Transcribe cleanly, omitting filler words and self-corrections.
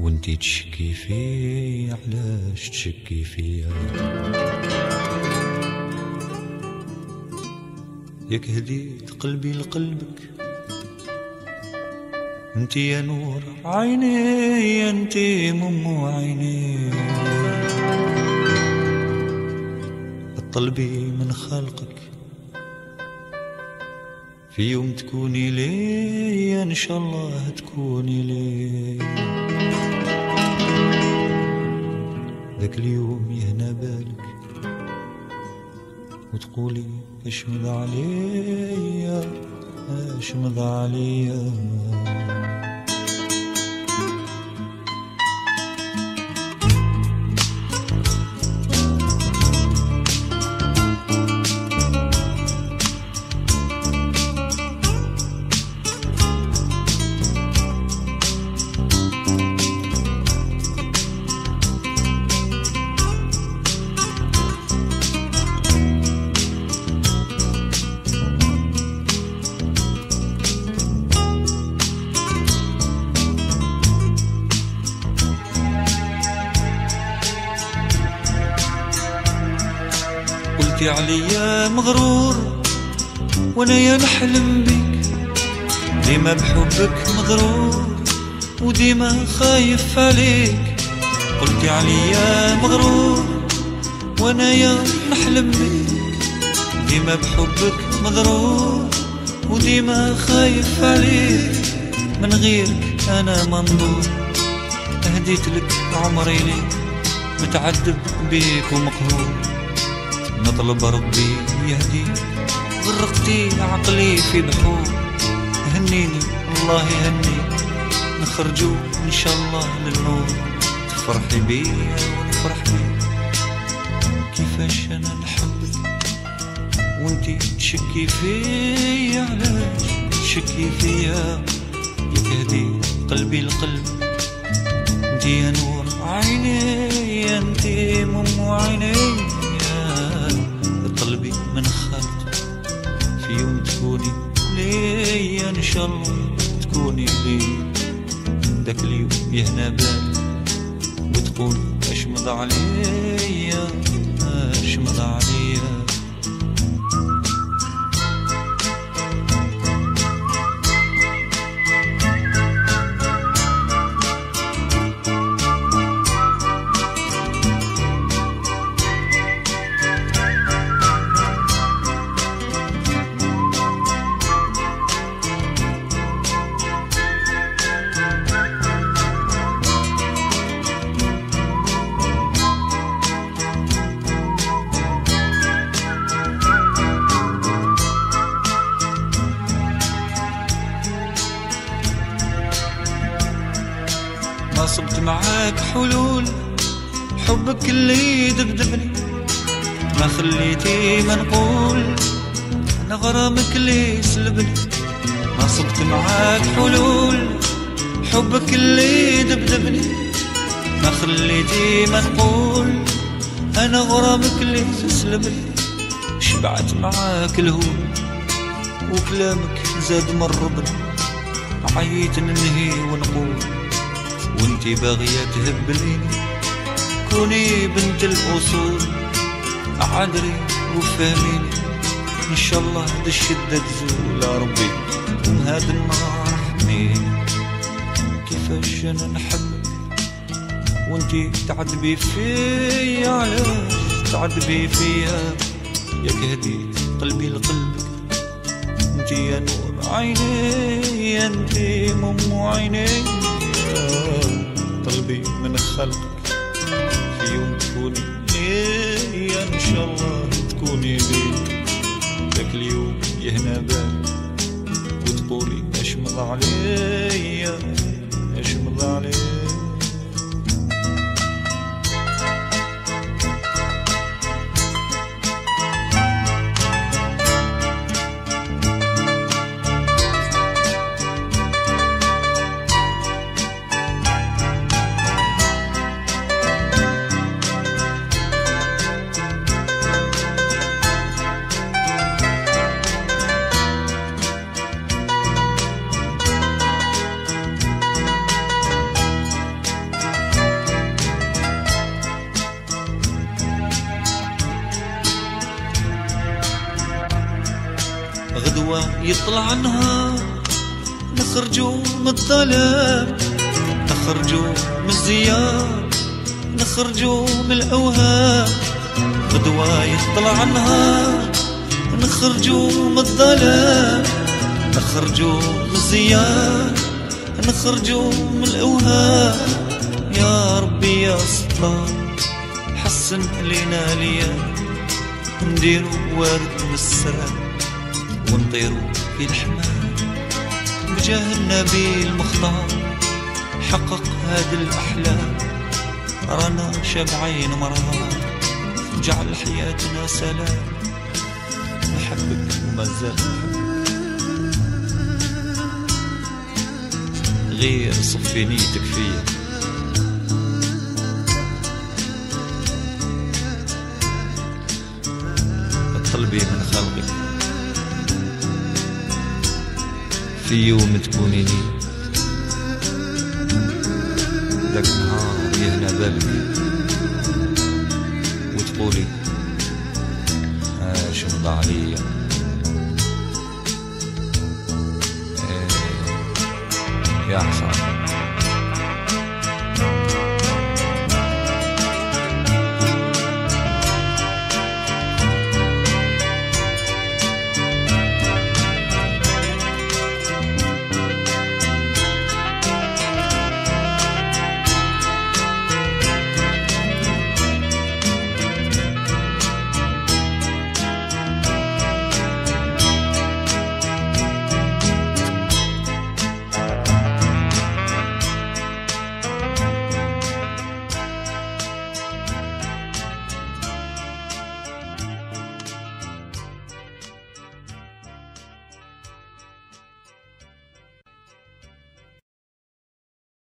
وانتي تشكي فيا، علاش تشكي فيا؟ ياك هديت قلبي لقلبك، انتي يا نور عيني، انتي مم عيني، اطلبي من خلقك في يوم تكوني لي، ان شاء الله تكوني لي. ذاك اليوم يهنا بالك وتقولي اش مضى عليا، اش مضى عليا. قلتي عليا مغرور وانا يا نحلم بيك، ديما بحبك مغرور وديما خايف عليك. قلتي عليا مغرور وانا يا نحلم بيك، ديما بحبك مغرور وديما خايف عليك. من غيرك انا منظور، اهديت لك عمري ليك، متعذب بيك ومقهور، نطلب ربي يهديك. غرقتي عقلي في بحور، هنيني الله يهنيك، نخرجو ان شاء الله للنور، تفرحي بيا ونفرح بيك. كيفاش انا نحبك وانتي تشكي فيا، علاش تشكي فيا؟ ياك هديت قلبي لقلب، انتي يا نور عيني، انتي مم عيني، قلبي من خلق في يوم تكوني لي، ان شاء الله تكوني لي. ذاك اليوم يهنا بالك وتقول اش مضى عليا، اش مضى عليا. نصبت معاك حلول، حبك اللي يدبدبني، ما خليتي ما نقول انا غرامك اللي يسلبني. نصبت معاك حلول، حبك اللي يدبدبني، ما خليتي ما نقول انا غرامك اللي يسلبني. شبعت معاك الهول وكلامك زاد مربني، عييت ننهي ونقول وانتي باغية تهبليني. كوني بنت الأصول، عذري وفهميني، إن شاء الله هاد الشدة تزول يا ربي، من هاد النار حميني. كيفاش أنا نحبك وانتي تعذبي فيا، علاش تعذبي فيا؟ ياك هديت قلبي لقلبك، انتي يا نور عيني، انتي مم عيني، قلبي من خلقك في يوم تكوني لي، ان شاء الله تكوني لي. ذاك اليوم يهنا بالك وتقولي اش مضى عليا، اش مضى عليا. غدوة يطلع نهار، نخرجوا من الظلام، نخرجوا من الزيار، نخرجوا من الأوهام. غدوة يطلع نهار، نخرجوا من الظلام، نخرجوا من الزيار، نخرجوا من الأوهام. يا ربي يا ستار حسن علينا ليا، نديرو ورد والسلام ونطيرو في الحمام. بجاه النبي المختار حقق هاد الأحلام، رانا شابعين مرار جعل حياتنا سلام. نحبك وما زال نحبك، غير صفي نيتك فيا. قلبي من خلقك في يوم تكوني لي، ذاك النهار يهنا بالك وتقولي شنو ضاع عليا.